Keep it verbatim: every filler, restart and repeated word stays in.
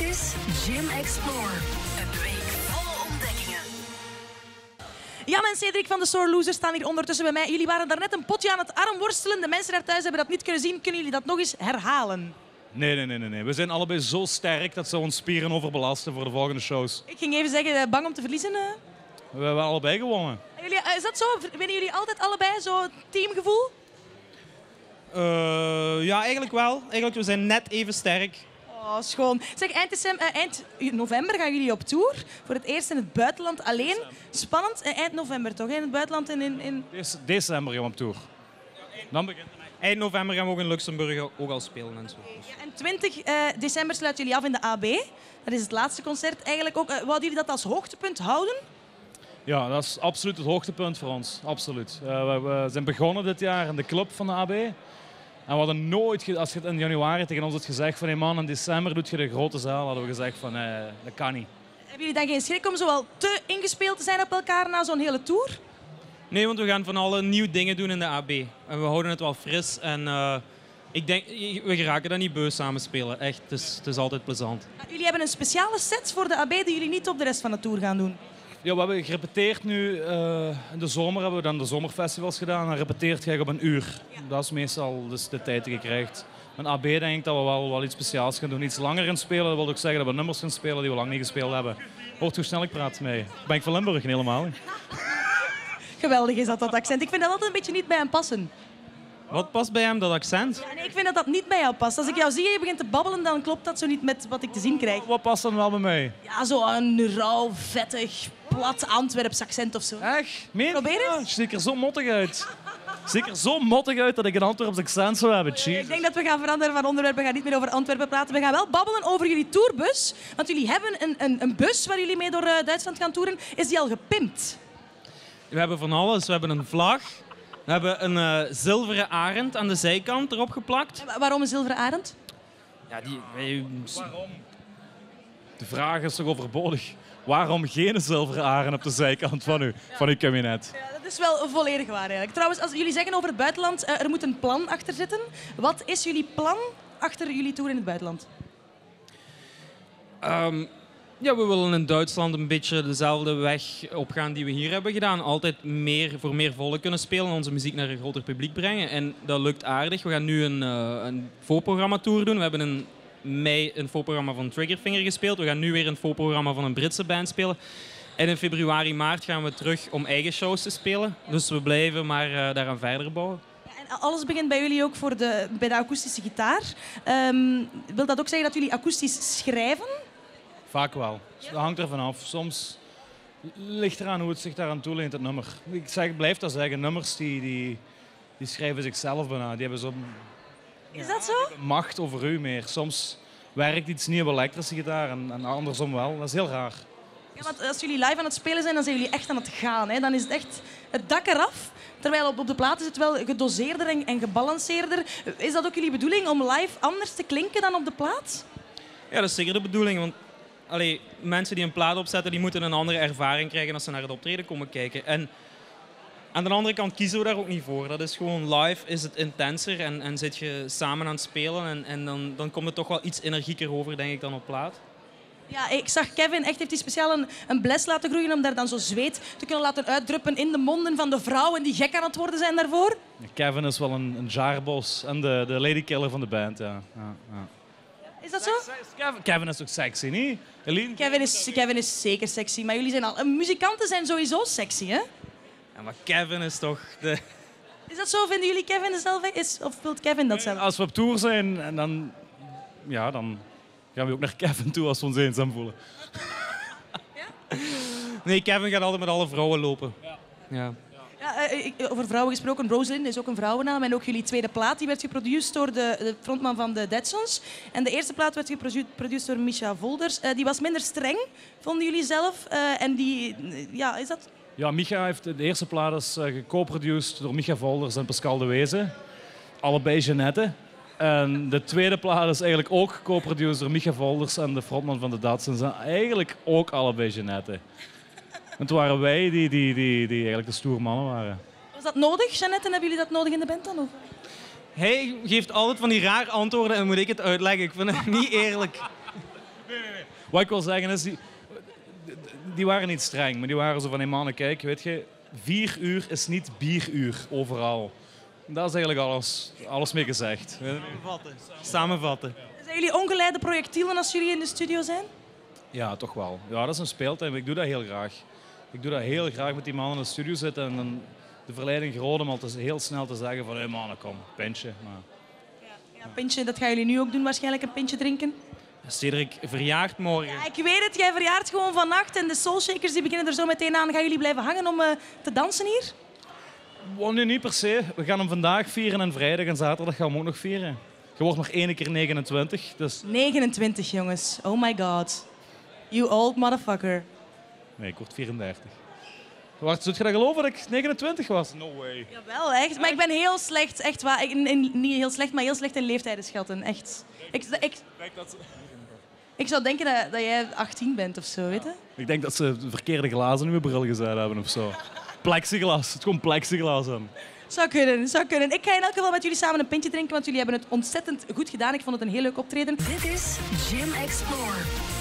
is Gym Explore. Een week vol ontdekkingen. Jan en Cedric van de Sore Losers staan hier ondertussen bij mij. Jullie waren daarnet een potje aan het armworstelen. De mensen daar thuis hebben dat niet kunnen zien. Kunnen jullie dat nog eens herhalen? Nee, nee, nee, nee, nee. We zijn allebei zo sterk dat ze ons spieren overbelasten voor de volgende shows. Ik ging even zeggen, eh, bang om te verliezen. eh. We hebben allebei gewonnen. En Jullie, eh, is dat zo? Winnen jullie altijd allebei zo teamgevoel? Uh, ja, eigenlijk wel. Eigenlijk, we zijn net even sterk. Oh, schoon. Zeg, eind, december, eh, eind november gaan jullie op tour. Voor het eerst in het buitenland alleen. Spannend. Eh, eind november toch? hè? In het buitenland en in... in... Dec- December gaan we op tour. Dan begint het. Eind november gaan we ook in Luxemburg ook al spelen en zo. Ja, en twintig eh, december sluiten jullie af in de A B. Dat is het laatste concert eigenlijk ook. Uh, wouden jullie dat als hoogtepunt houden? Ja, dat is absoluut het hoogtepunt voor ons. Absoluut. Uh, we, we zijn begonnen dit jaar in de club van de A B. En we hadden nooit, ge- als je het in januari tegen ons had gezegd van hey man, in december doet je de grote zaal, hadden we gezegd van eh, dat kan niet. Hebben jullie dan geen schrik om zo wel te ingespeeld te zijn op elkaar na zo'n hele tour? Nee, want we gaan van alle nieuwe dingen doen in de A B. En we houden het wel fris. En uh, ik denk, we geraken dat niet beu samen spelen. Echt, het is, het is altijd plezant. Jullie hebben een speciale set voor de A B die jullie niet op de rest van de tour gaan doen. Ja, we hebben gerepeteerd nu. eh, in de zomer hebben we dan de zomerfestivals gedaan. Dan repeteert je op een uur. Dat is meestal dus de tijd die je krijgt. Met A B denk ik dat we wel, wel iets speciaals gaan doen. Iets langer gaan spelen. Dat wil ook zeggen dat we nummers gaan spelen die we lang niet gespeeld hebben. Hoort hoe snel ik praat mee. Ben ik van Limburg helemaal niet. Geweldig is dat, dat accent. Ik vind dat altijd een beetje niet bij hem passen. Wat past bij hem, dat accent? Ja, nee, ik vind dat dat niet bij jou past. Als ik jou zie en je begint te babbelen, dan klopt dat zo niet met wat ik te zien krijg. Wat past dan wel bij mij? Ja, zo een rauw, vettig, plat Antwerps accent of zo. Echt? Meen? Probeer eens. Ja, je ziet er zo mottig uit. Je ziet er zo mottig uit dat ik een Antwerps accent zou hebben. Ik Jezus. denk dat we gaan veranderen van onderwerp. We gaan niet meer over Antwerpen praten. We gaan wel babbelen over jullie tourbus. Want jullie hebben een, een, een bus waar jullie mee door eh, Duitsland gaan toeren. Is die al gepimpt? We hebben van alles. We hebben een vlag. We hebben een uh, zilveren arend aan de zijkant erop geplakt. En wa- waarom een zilveren arend? Ja, die... wij- Waarom? De vraag is toch overbodig. Waarom geen zilveren aren op de zijkant van, u, van uw kabinet? Ja, dat is wel volledig waar eigenlijk. Trouwens, als jullie zeggen over het buitenland, eh, er moet een plan achter zitten. Wat is jullie plan achter jullie tour in het buitenland? Ehm, ja, we willen in Duitsland een beetje dezelfde weg opgaan die we hier hebben gedaan. Altijd meer, voor meer volk kunnen spelen en onze muziek naar een groter publiek brengen. En dat lukt aardig. We gaan nu een, uh, een voorprogramma-tour doen. We hebben in mei een voorprogramma van Triggerfinger gespeeld. We gaan nu weer een voorprogramma van een Britse band spelen. En in februari, maart gaan we terug om eigen shows te spelen. Dus we blijven maar uh, daaraan verder bouwen. Ja, en alles begint bij jullie ook voor de, bij de akoestische gitaar. Ehm, wil dat ook zeggen dat jullie akoestisch schrijven? Vaak wel. Dat hangt er vanaf. Soms ligt eraan hoe het zich daaraan toeleent, het nummer. Ik zeg, blijf dat zeggen. Nummers die, die, die schrijven zichzelf bijna. Die hebben zo'n Is dat zo? macht over u meer. Soms werkt iets niet op elektrische gitaar en, en andersom wel. Dat is heel raar. Ja, want als jullie live aan het spelen zijn, dan zijn jullie echt aan het gaan. Hè? Dan is het echt het dak eraf. Terwijl op, op de plaat is het wel gedoseerder en, en gebalanceerder. Is dat ook jullie bedoeling om live anders te klinken dan op de plaat? Ja, dat is zeker de bedoeling. Want allee, mensen die een plaat opzetten, die moeten een andere ervaring krijgen als ze naar het optreden komen kijken. En aan de andere kant kiezen we daar ook niet voor. Dat is gewoon live, is het intenser en, en zit je samen aan het spelen. En, en dan, dan komt het toch wel iets energieker over, denk ik, dan op plaat. Ja, ik zag Kevin echt heeft hij speciaal een, een bles laten groeien om daar dan zo zweet te kunnen laten uitdruppen in de monden van de vrouwen die gek aan het worden zijn daarvoor. Kevin is wel een, een jarbos en de, de ladykiller van de band. Ja. Ja, ja. Is dat zo? Kevin, Kevin is ook sexy, niet? Eline? Kevin is, Kevin is zeker sexy, maar jullie zijn al... Muzikanten zijn sowieso sexy, hè? Ja, maar Kevin is toch de... Is dat zo? Vinden jullie Kevin dezelfde? Is, of wilt Kevin dat zelf? Als we op tour zijn, en dan, ja, dan gaan we ook naar Kevin toe als we ons eenzaam voelen. Nee, Kevin gaat altijd met alle vrouwen lopen. Ja. Ja. Ja, eh, ik- over vrouwen gesproken, Rosalind is ook een vrouwennaam. En ook jullie tweede plaat die werd geproduceerd door de, de frontman van de Dead Sons. En de eerste plaat werd geproduceerd door Micha Volders. Eh, die was minder streng, vonden jullie zelf. Eh, en die, ja, is dat... Ja, Micha heeft de eerste plaat is uh, geco-produced door Micha Volders en Pascal de Wezen. Allebei Jeannette. En de tweede plaat is eigenlijk ook geco-produced door Micha Volders en de frontman van de Dead Sons. En eigenlijk ook allebei Jeannette. En toen waren wij die, die, die, die eigenlijk de stoere mannen waren. Was dat nodig, Jeannette? En hebben jullie dat nodig in de band dan? Of? Hij geeft altijd van die raar antwoorden en moet ik het uitleggen. Ik vind het niet eerlijk. Wat ik wil zeggen is, die, die waren niet streng, maar die waren zo van, hey mannen, kijk, weet je, vier uur is niet bieruur overal. Dat is eigenlijk alles, alles mee gezegd. Samenvatten. Samenvatten. Zijn jullie ongeleide projectielen als jullie in de studio zijn? Ja, toch wel. Ja, dat is een speeltuin, maar ik doe dat heel graag. Ik doe dat heel graag met die mannen in de studio zitten en dan de verleiding groot om al te, heel snel te zeggen van, hé hey mannen, kom, pintje. Maar... Ja, pintje, dat gaan jullie nu ook doen, waarschijnlijk een pintje drinken. Cedric verjaart morgen. Ja, ik weet het, jij verjaart gewoon vannacht en de Soulshakers die beginnen er zo meteen aan. Gaan jullie blijven hangen om uh, te dansen hier? Oh, nee, niet per se. We gaan hem vandaag vieren en vrijdag en zaterdag gaan we hem ook nog vieren. Je wordt nog één keer negenentwintig, dus... negenentwintig, jongens. Oh my god. You old motherfucker. Nee, ik word vierendertig. Wacht, zou je dat geloven dat ik negenentwintig was? No way. Jawel, echt. Maar ik ben heel slecht, echt waar. Ik, in, niet heel slecht, maar heel slecht in leeftijden schatten. Echt. Ik, ik, ik zou denken dat, dat jij achttien bent of zo, weet je? Ik denk dat ze de verkeerde glazen in mijn bril gezet hebben of zo. Plexiglas, het is gewoon plexiglas aan. Zou kunnen, zou kunnen. Ik ga in elk geval met jullie samen een pintje drinken, want jullie hebben het ontzettend goed gedaan. Ik vond het een heel leuk optreden. Dit is Gym Explore.